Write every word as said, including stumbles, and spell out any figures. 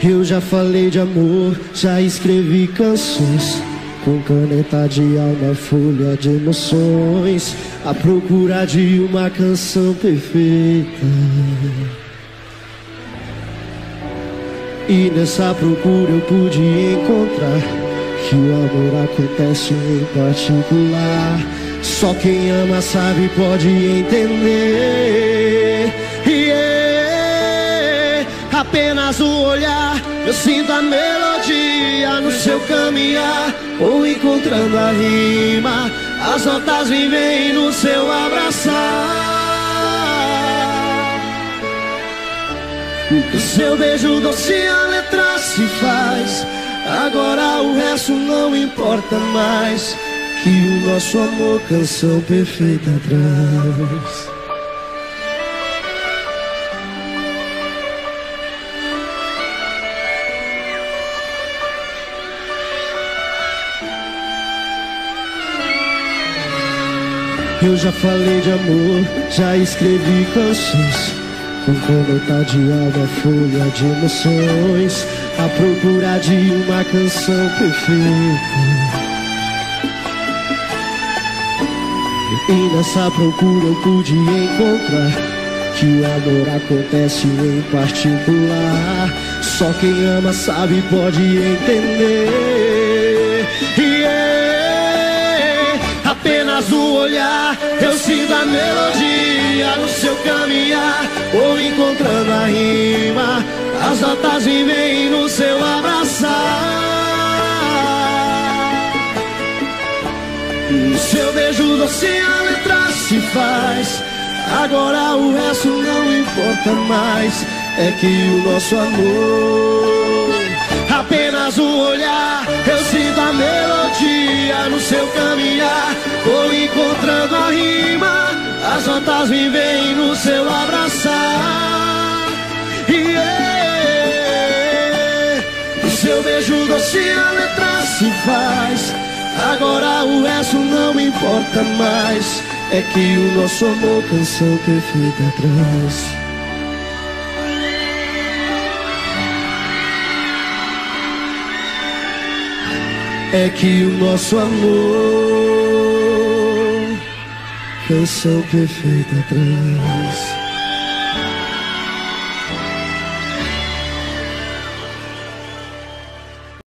Eu já falei de amor, já escrevi canções com caneta de alma, folha de emoções, à procura de uma canção perfeita. E nessa procura eu pude encontrar que o amor acontece em particular. Só quem ama sabe, pode entender. Yeah. Apenas um olhar, eu sinto a melodia no seu caminhar, ou encontrando a rima, as notas vivem no seu abraçar. O seu beijo doce, a letra se faz. Agora o resto não importa mais, que o nosso amor canção perfeita traz. Eu já falei de amor, já escrevi canções com caneta de alma, folha de emoções, à procura de uma canção perfeita. E nessa procura eu pude encontrar que o amor acontece em particular. Só quem ama sabe, pode entender. Yeah. Apenas um olhar, eu sinto a melodia no seu caminhar, ou encontrando a rima, as notas vivem no seu abraçar. O seu beijo doce, a letra se faz. Agora o resto não importa mais, é que o nosso amor, apenas um olhar, eu sinto a melodia no seu caminhar, ou encontrando a rima, as notas vivem no seu abraçar. Yeah. O seu beijo doce, a letra se faz. Agora o resto não importa mais, é que o nosso amor canção perfeita traz. É que o nosso amor canção perfeita traz.